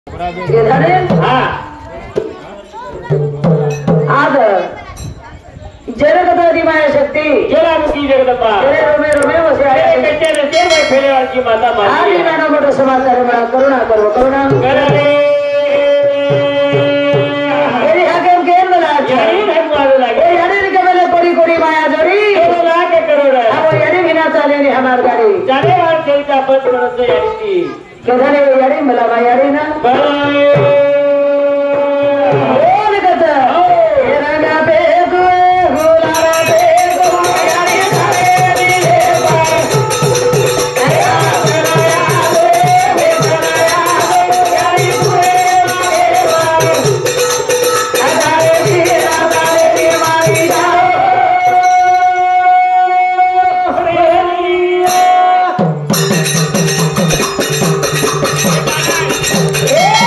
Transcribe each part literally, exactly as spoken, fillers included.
हे झाले हा आज जगदंबा माया शक्ती जलामुखी जगदंबा तेरे रोमे रोमे वसे तेरे आया कच्चे ने तेर भाई फेरेवाल की माता आदि माती नाना मोठा समाचार मला करुणा करो करुणा करा रे तेरी हाकेम केम मला यारी नहीं मालूम लगे ए यानी के मेले कोड़ी कोड़ी माया जोड़ी तेरे लाख करोड़ है अब यानी बिना चाले नहीं हमार गाड़ी जाने वाल चलता बस बरस से यारी थी केदारे यानी मला मा यानी ना बराए बोल कथा ए रंगा पे गुए गुलारा पे गुआ यानी सारे दिले पार आया बनाया दे बनाया दे यानी पूरे मारे पार अदारे दी अदारे दी मारी जाओ ए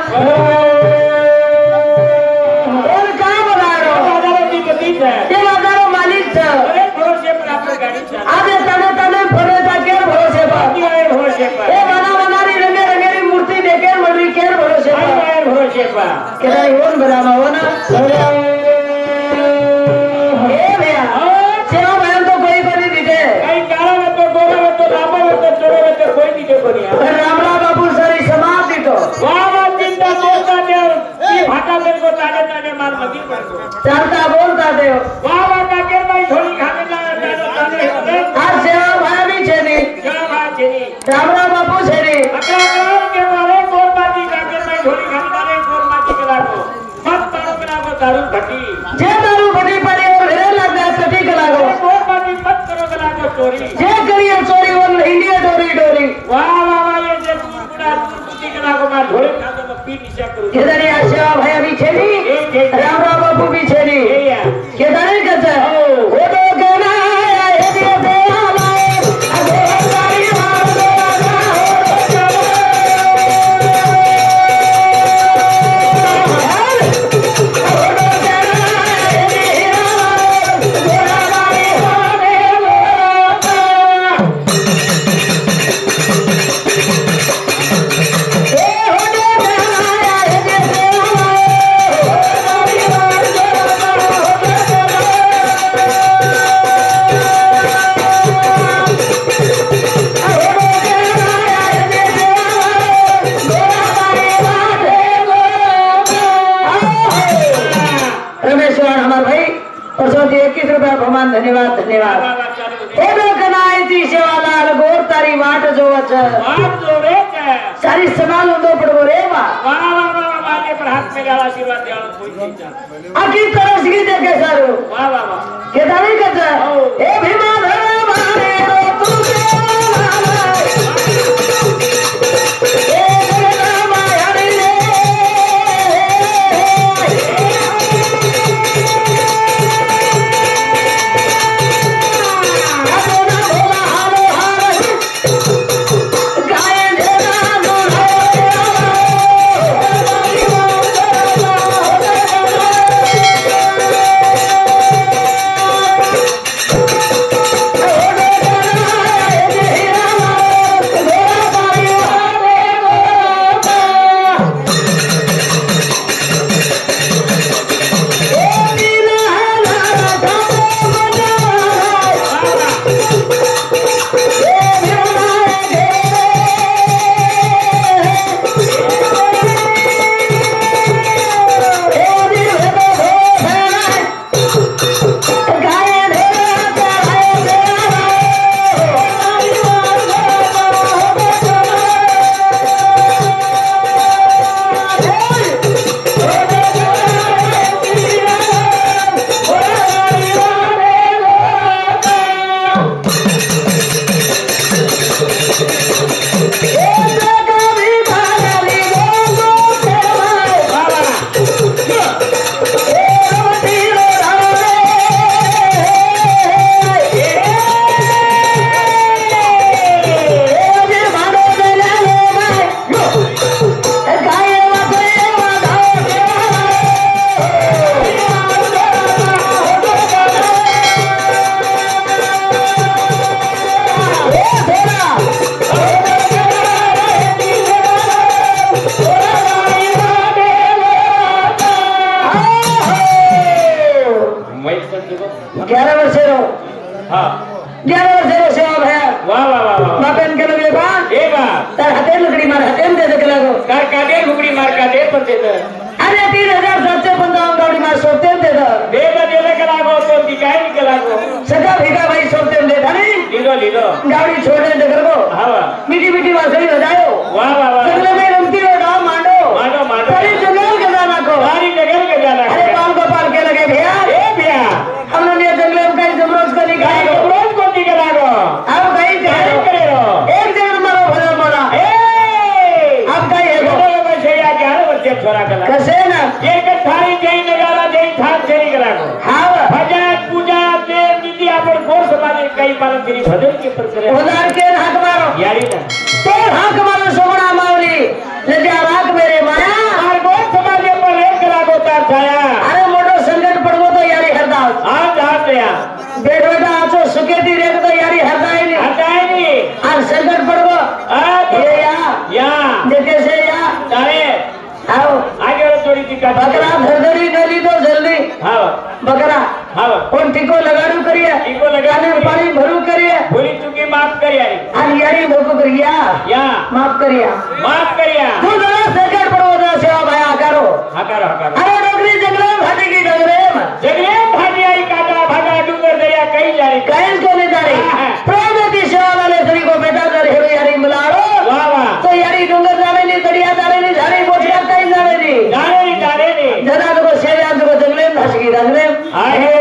और का बनारो बाजारो की गति है ये बाजारो मालिक छ अरे भरोसे पर आपने गाड़ी चला आज तने तने भरोसा केर भरोसे पर की आए भरोसे पर ए बना बनारी रंगे रंगेरी मूर्ति देखे मरी केर भरोसे आई पर आए भरोसे पर केदा होन बनावा हो ना ए भैया सेवा भैया तो कोई कोनी दिखे कई काला में तो गोरा में तो लांबा में तो चोरे में तो कोई नहीं कोनी रामला बाबू सारी समाज दिखो वाह वाह चिंता बोलता दे ये भाटा मेरे को ताने ताने मार मगी पड़ गो चलता बोलता दे वाह वाह काके भाई थोड़ी खाने ना ताने ताने आज सेवा भैया भी छेनी क्या बात छेनी रामला बाबू छेनी अकरा के मारे गोर बाती काके भाई थोड़ी खाने ताने गोर बाती कला को मत तारो कला को दारू भटी जे दारू भटी पड़ी और घरे लग गया कटी कला को गोर बाती मत करो कला को चोरी जे करिए चोरी वो इंडिया डोरी डोरी वाह वाह वाह ये जे पूरा कुटी कला को मार ढोले खा तो पी नीचे करू केदारी सेवा भैया भी छेनी रामला बाबू भी छेनी ये या केदारी कसे वो तो कहना है ये दिए से आलाए अगो सारी मार दो भगवान धन्यवाद धन्यवाद एडो कनाई थी सेवालाल गोर तारी वाट जोवच वाह जोरे के सारी समाल उंदो पड़गो रे वा वाह वाह वाह माने पर हाथ में डाला आशीर्वाद दिया कोई नहीं चाहता आखी तरस गी देखे सारू वाह वाह वाह के दानी कच ए भीमा धरे मारे रो तू के ए गला माया रे ग्यारह वर्ष रो हाँ ग्यारह वर्ष रो सेवा भैया वाह वाह वाह वाह बापेन के लगे बा ए बा तार हते लकड़ी मार हते दे दे के लगो कार काटे लुगड़ी मार काटे पर दे दे अरे तीन हजार सात सौ पंचावन गाड़ी मार सोते दे दो दे दे दे दे कला को तो दिखाई नहीं कला को सदा भीगा भाई सोते दे था नहीं लीलो लीलो गाड़ी छोड़े दे कर को हाँ मीठी मीठी बांसुरी बजाओ वाह वाह वाह जंगल में रमती हो डाव मांडो मांडो मांडो सारी जंगल के जाना को सारी जगह के जाना अरे पाल को पाल के लगे भैया ए भैया हमने ये जंगल में कहीं जमरोज को निकाल गाय को रोज को दिखला को अब कहीं क्या करे रो एक जगह मारो भला मारा ए अब कहीं है तो मैं शेया क्या रो बच्चे छोरा कला कैसे ना ये के थारी जई नगारा जई थार चेरी कला को हाँ भजन पूजा देव नीति अपन गोर समाज कई पालन तेरी भजन के पर करे उधार के हाथ मारो यारी ना तो हाथ मारो सोगड़ा मावली ले जा राख मेरे माया ती का बकरा धरधरी नली तो जल्दी हां बकरा हां कोण टिको लगाडू करिए टिको लगाडू गाने पानी भरू करिए भूली चुकी माफ कर यारी आणि यारी मोको करिया या माफ करिया माफ करिया तू जरा सरकार परवदा सेवा भया करो हा करो हा करो अरे डोगरी जंगल भाटी की डगरे जगले भाटी आई काटा भागा डूंगर दरिया कहीं जारी कायस को नहीं जारी प्रगति सेवा वाले सरी को बेटा कर हेरो यारी मिलाड़ो वाह वाह तो यारी डोंगर जाने नहीं दरिया जाने नहीं झाड़ी बोझिया कहीं जाने नहीं जाने नहीं जाने नहीं जरा तो सेवा तो जंगले भाटी की डगरे आहे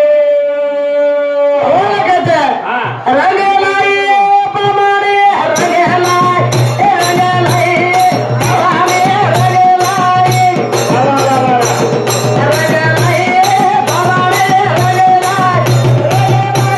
हो लगता हां रंग लाई पमाने रंग लाई रंग लाई पमाने रंग लाई वाह वाह वाह रंग लाई पमाने रंग लाई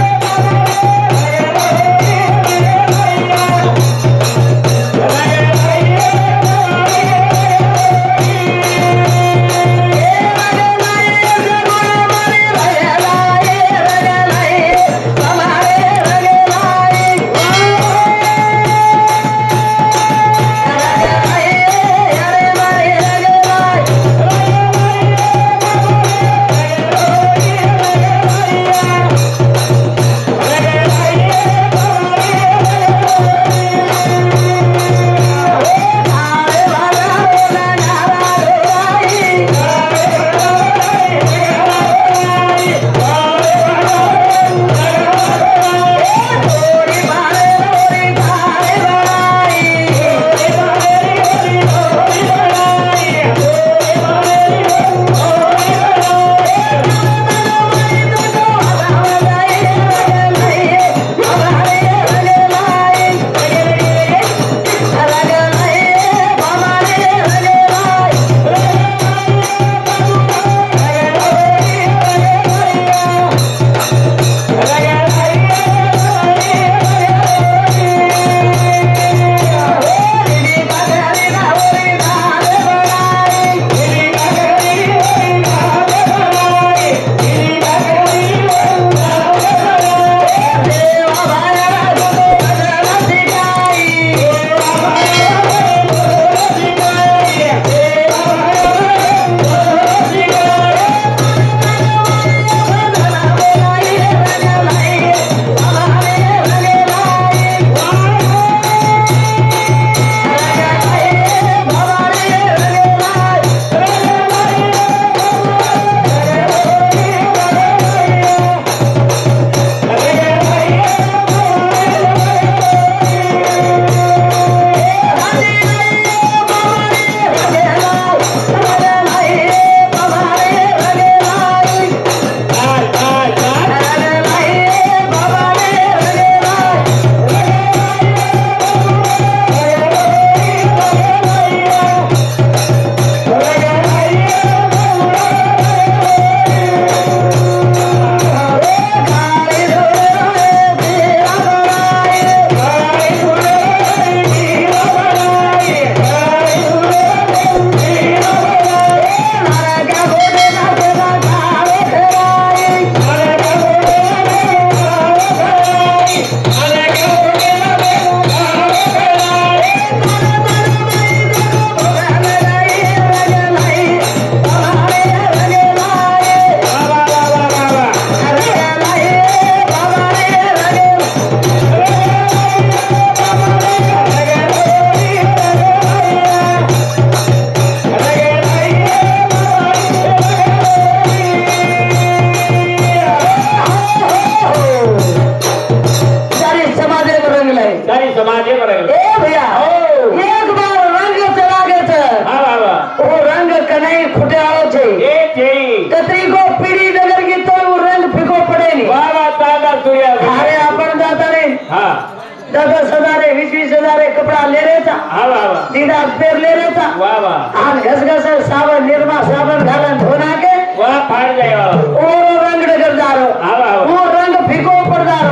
दादा सदारे वीस वीस हजार कपड़ा ले रहे था दीदा पेर ले रहे था आन घस घस साबन निर्मा साबन घालन धोना के वहाँ फाड़ जाएगा और रंग डगर दारो वो रंग फिको पर दारो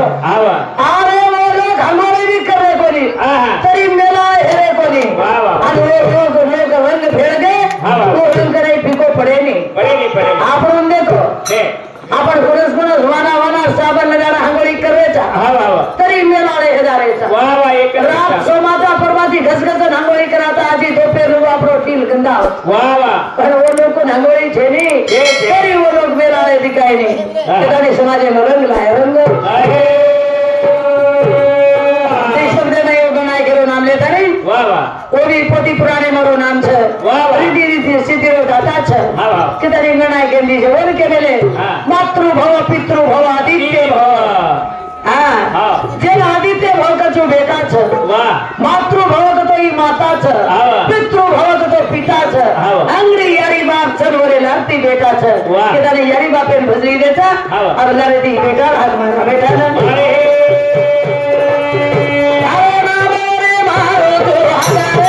आरे वो लोग हमारे भी कर रहे को नहीं तरी मेला हेरे को नहीं आज वो लोग लोग रंग फेर गए वो रंग करे फिको पड़े नहीं पड़ेगी पड़ेगी आप लोग देखो आपण पुरुष पुरुष वाना वाना साबन लगाना हंगोळी करायचा हा वा वा तरी मेलाळे हजारायचा वा वा एक रात सोमाचा परवाती घसघसन हंगोळी कराता आजी दोपे रुवा प्रोटीन गंदा वाह वाह पर वो लोग को नंगोरी छे नहीं तेरी वो लोग मेरा रे दिखाई नहीं कितानी समाजे में रंग लाए रंग इस शब्द में यो गनाय करो नाम लेता नहीं वाह वाह वो भी पोती पुराने मारो नाम छे वाह वाह रीति रीति सिद्धि रो दाता छे हाँ वाह कितानी गनाय के दी छे वो के मेले हाँ। मातृ भव पितृ भव आदित्य भव हाँ हाँ जेल आदित्य भव का जो बेटा छे वाह मातृ भव का तो ई माता छे हाँ। पितृ भव का तो पिता छे हाँ। अंग्री यारी बाप चनवरे लाती बेटा छे वाह। कितानी यारी बापे भजरी देता हाँ। अब लारे दी बेटा हाथ मारा बेटा ना अरे अरे मारो रे मारो तो हजारे